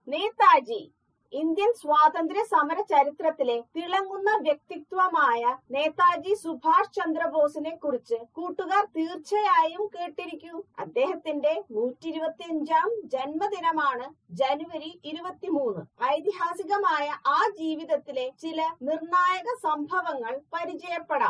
Netaji Indian സ്വാതന്ത്ര്യ സമര ചരിത്രത്തിലെ തിളങ്ങുന്ന വ്യക്തിത്വമായ നേതാജി സുഭാഷ് ചന്ദ്രബോസിനെ കുറിച്ച് കൂട്ടുകാർ തീർച്ചയായും കേട്ടിരിക്കും. അദ്ദേഹത്തിന്റെ 125ാം ജന്മദിനമാണ് ജനുവരി 23. ഐതിഹാസികമായ ആ ജീവിതത്തിലെ ചില നിർണായക സംഭവങ്ങൾ പരിചയപ്പെടാം.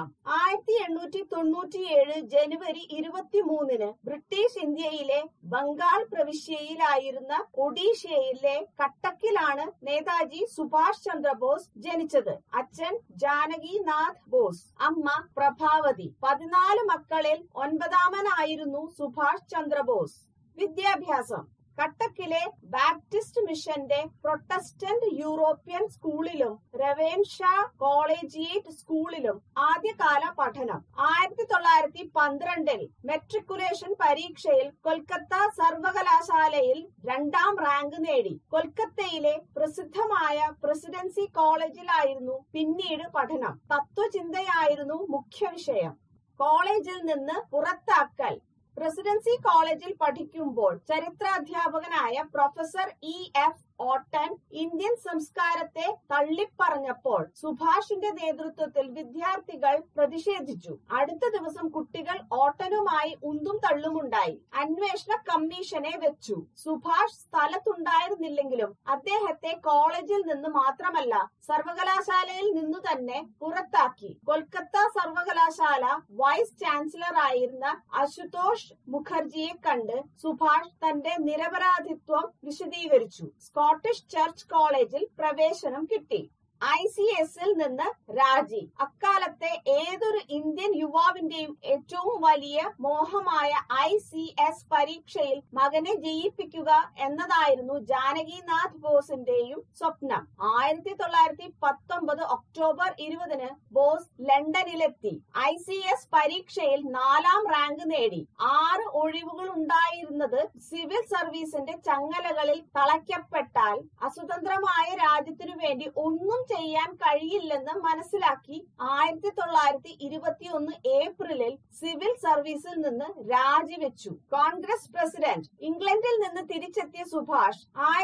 1897 ജനുവരി 23 ബ്രിട്ടീഷ് ഇന്ത്യയിലെ ബംഗാൾ പ്രവിശ്യയിലായിരുന്ന ഒഡീഷയിലെ കട്ടക്കിലാണ് നേതാജി സുഭാഷ് ചന്ദ്രബോസ് ജനിച്ചത്. അച്ഛൻ ജാനകിനാഥ് ബോസ്, അമ്മ പ്രഭാവതി. 14 മക്കളിൽ 9ാമനായിരുന്നു സുഭാഷ് ചന്ദ്രബോസ്. വിദ്യാഭ്യാസം കട്ടക്കിലെ ബാപ്റ്റിസ്റ്റ് മിഷന്റെ പ്രൊട്ടസ്റ്റന്റ് യൂറോപ്യൻ സ്കൂളിലും രവേൻഷാ കോളേജിയേറ്റ് സ്കൂളിലും ആദ്യകാല പഠനം. 1912 മെട്രിക്കുലേഷൻ പരീക്ഷയിൽ കൊൽക്കത്ത സർവകലാശാലയിൽ 2ാം റാങ്ക് നേടി. കൊൽക്കത്തയിലെ പ്രസിദ്ധമായ പ്രസിഡൻസി കോളേജിലായിരുന്നു പിന്നീട് പഠനം. തത്വചിന്തയായിരുന്നു മുഖ്യ വിഷയം. കോളേജിൽ നിന്ന് പുറത്താക്കൽ. പ്രസിഡൻസി കോളേജിൽ പഠിക്കുമ്പോൾ ചരിത്രാധ്യാപകനായ പ്രൊഫസർ എഫ് ഓട്ടൻ ഇന്ത്യൻ സംസ്കാരത്തെ തള്ളിപ്പറഞ്ഞപ്പോൾ സുഭാഷിന്റെ നേതൃത്വത്തിൽ വിദ്യാർത്ഥികൾ പ്രതിഷേധിച്ചു. അടുത്ത ദിവസം കുട്ടികൾ ഓട്ടനുമായി ഉന്തും തള്ളുമുണ്ടായി. അന്വേഷണ കമ്മീഷനെ വെച്ചു. സുഭാഷ് സ്ഥലത്തുണ്ടായിരുന്നില്ലെങ്കിലും അദ്ദേഹത്തെ കോളേജിൽ നിന്ന് മാത്രമല്ല സർവകലാശാലയിൽ നിന്നു തന്നെ പുറത്താക്കി. കൊൽക്കത്ത സർവകലാശാല വൈസ് ചാൻസലർ ആയിരുന്ന അശുതോഷ് മുഖർജിയെ കണ്ട് സുഭാഷ് തന്റെ നിരപരാധിത്വം വിശദീകരിച്ചു. സ്കോട്ടിഷ് ചർച്ച് കോളേജിൽ പ്രവേശനം കിട്ടി. ICSൽ നിന്ന് രാജി. അക്കാലത്തെ ഏതൊരു ഇന്ത്യൻ യുവാവിന്റെയും ഏറ്റവും വലിയ മോഹമായ ICS പരീക്ഷയിൽ മകനെ ജയിപ്പിക്കുക എന്നതായിരുന്നു ജാനകിനാഥ് ബോസിന്റെയും സ്വപ്നം. 1919 ഒക്ടോബർ 20 ബോസ് ലണ്ടനിലെത്തി. ICS പരീക്ഷയിൽ 4ാം റാങ്ക് നേടി. 6 ഒഴിവുകൾ ഉണ്ടായിരുന്നത് സിവിൽ സർവീസിന്റെ ചങ്ങലകളിൽ തളയ്ക്കപ്പെട്ടാൽ അസ്വതന്ത്രമായ രാജ്യത്തിനു വേണ്ടി ഒന്നും ചെയ്യാൻ കഴിയില്ലെന്ന് മനസ്സിലാക്കി 1921 ഏപ്രിലിൽ സിവിൽ സർവീസിൽ നിന്ന് രാജിവെച്ചു. കോൺഗ്രസ് പ്രസിഡന്റ്. ഇംഗ്ലണ്ടിൽ നിന്ന് തിരിച്ചെത്തിയ സുഭാഷ്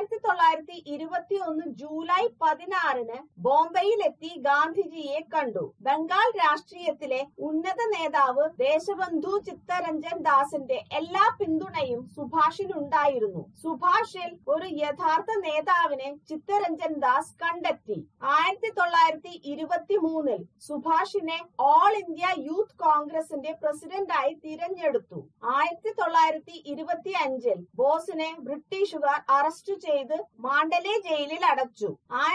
1921 ജൂലൈ 16 ബോംബെയിലെത്തി ഗാന്ധിജിയെ കണ്ടു. ബംഗാൾ രാഷ്ട്രീയത്തിലെ ഉന്നത നേതാവ് ദേശബന്ധു ചിത്തരഞ്ജൻ ദാസിന്റെ എല്ലാ പിന്തുണയും സുഭാഷിനുണ്ടായിരുന്നു. സുഭാഷിൽ ഒരു യഥാർത്ഥ നേതാവിനെ ചിത്തരഞ്ജൻ ദാസ് കണ്ടെത്തി. 1923 സുഭാഷിനെ ഓൾ ഇന്ത്യ യൂത്ത് കോൺഗ്രസിന്റെ പ്രസിഡന്റായി തിരഞ്ഞെടുത്തു. 1925 ബോസിനെ ബ്രിട്ടീഷുകാർ അറസ്റ്റ് ചെയ്ത് മാണ്ഡലെ ജയിലിൽ അടച്ചു.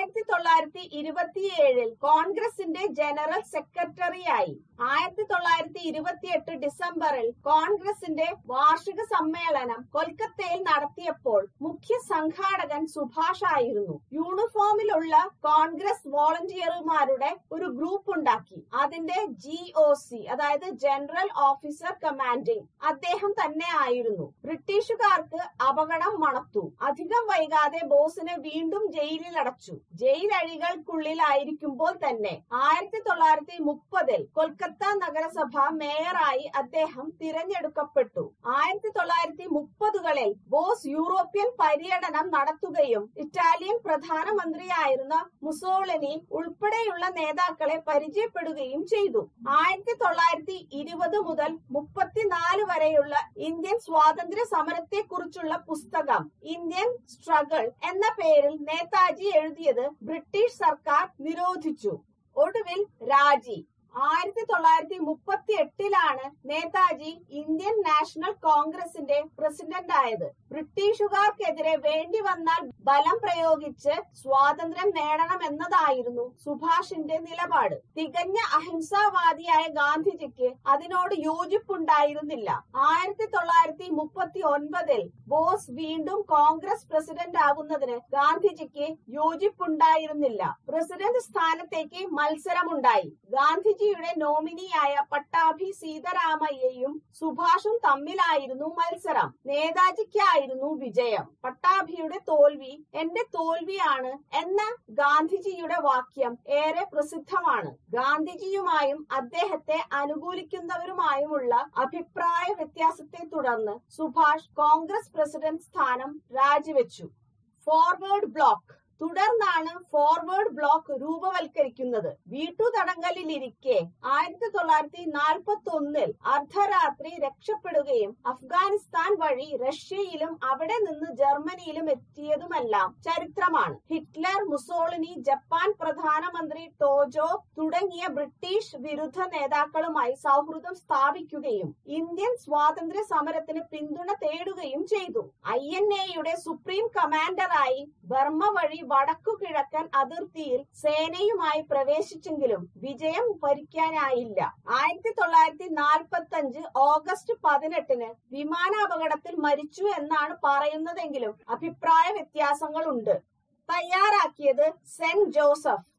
1927 കോൺഗ്രസിന്റെ ജനറൽ സെക്രട്ടറിയായി. 1928 ഡിസംബറിൽ കോൺഗ്രസിന്റെ വാർഷിക സമ്മേളനം കൊൽക്കത്തയിൽ നടത്തിയപ്പോൾ മുഖ്യ സംഘാടകൻ സുഭാഷ് ആയിരുന്നു. യൂണിഫോമിലുള്ള കോൺഗ്രസ് വോളണ്ടിയർമാരുടെ ഒരു ഗ്രൂപ്പ് ഉണ്ടാക്കി. അതിന്റെ GOC അതായത് ജനറൽ ഓഫീസർ കമാൻഡിംഗ് അദ്ദേഹം തന്നെ ആയിരുന്നു. ബ്രിട്ടീഷുകാർക്ക് അപകടം മണത്തു. അധികം വൈകാതെ ബോസിനെ വീണ്ടും ജയിലിൽ അടച്ചു. ജയിലഴികൾക്കുള്ളിലായിരിക്കുമ്പോൾ തന്നെ 1930 കൊൽക്കത്ത നഗരസഭ മേയറായി അദ്ദേഹം തിരഞ്ഞെടുക്കപ്പെട്ടു. 1930കളിൽ ബോസ് യൂറോപ്യൻ പര്യടനം നടത്തുകയും ഇറ്റാലിയൻ പ്രധാനമന്ത്രിയായിരുന്ന മുസോളിനി ഉൾപ്പെടെയുള്ള നേതാക്കളെ പരിചയപ്പെടുകയും ചെയ്തു. 1920 മുതൽ 34 വരെയുള്ള ഇന്ത്യൻ സ്വാതന്ത്ര്യ സമരത്തെക്കുറിച്ചുള്ള പുസ്തകം ഇന്ത്യൻ സ്ട്രഗിൾ എന്ന പേരിൽ നേതാജി എഴുതിയത് ബ്രിട്ടീഷ് സർക്കാർ നിരോധിച്ചു. ഒടുവിൽ രാജി. 1938 നേതാജി ഇന്ത്യൻ നാഷണൽ കോൺഗ്രസിന്റെ പ്രസിഡന്റായത്. ബ്രിട്ടീഷുകാർക്കെതിരെ വേണ്ടി വന്നാൽ ബലം പ്രയോഗിച്ച് സ്വാതന്ത്ര്യം നേടണമെന്നതായിരുന്നു സുഭാഷിന്റെ നിലപാട്. തികഞ്ഞ അഹിംസാവാദിയായ ഗാന്ധിജിക്ക് അതിനോട് യോജിപ്പുണ്ടായിരുന്നില്ല. 1939 ബോസ് വീണ്ടും കോൺഗ്രസ് പ്രസിഡന്റ് ആകുന്നതിന് ഗാന്ധിജിക്ക് യോജിപ്പുണ്ടായിരുന്നില്ല. പ്രസിഡന്റ് സ്ഥാനത്തേക്ക് മത്സരമുണ്ടായി. ഗാന്ധിജിയുടെ നോമിനിയായ പട്ടാഭി സീതാരാമയ്യയും സുഭാഷും തമ്മിലായിരുന്നു മത്സരം. നേതാജിക്കായിരുന്നു വിജയം. പട്ടാഭിയുടെ തോൽവി എന്റെ തോൽവിയാണ് എന്ന ഗാന്ധിജിയുടെ വാക്യം ഏറെ പ്രസിദ്ധമാണ്. ഗാന്ധിജിയുമായും അദ്ദേഹത്തെ അനുകൂലിക്കുന്നവരുമായുമുള്ള അഭിപ്രായ വ്യത്യാസത്തെ തുടർന്ന് സുഭാഷ് കോൺഗ്രസ് പ്രസിഡന്റ് സ്ഥാനം രാജിവെച്ചു. ഫോർവേഡ് ബ്ലോക്ക്. തുടർന്നാണ് ഫോർവേഡ് ബ്ലോക്ക് രൂപവൽക്കരിക്കുന്നത്. വീട്ടുതടങ്കലിലിരിക്കെ 1941 അർദ്ധരാത്രി രക്ഷപ്പെടുകയും അഫ്ഗാനിസ്ഥാൻ വഴി റഷ്യയിലും അവിടെ നിന്ന് ജർമ്മനിയിലും എത്തിയതുമെല്ലാം ചരിത്രമാണ്. ഹിറ്റ്ലർ, മുസോളിനി, ജപ്പാൻ പ്രധാനമന്ത്രി ടോജോ തുടങ്ങിയ ബ്രിട്ടീഷ് വിരുദ്ധ നേതാക്കളുമായി സൗഹൃദം സ്ഥാപിക്കുകയും ഇന്ത്യൻ സ്വാതന്ത്ര്യ സമരത്തിന് പിന്തുണ തേടുകയും ചെയ്തു. INA-യുടെ സുപ്രീം കമാൻഡറായി ബർമ്മ വഴി വടക്കുകിഴക്കൻ അതിർത്തിയിൽ സേനയുമായി പ്രവേശിച്ചെങ്കിലും വിജയം വരിക്കാനായില്ല. 1945 ഓഗസ്റ്റ് 18 വിമാനാപകടത്തിൽ മരിച്ചു എന്നാണ് പറയുന്നതെങ്കിലും അഭിപ്രായ വ്യത്യാസങ്ങളുണ്ട്. തയ്യാറാക്കിയത് സെന്റ് ജോസഫ്.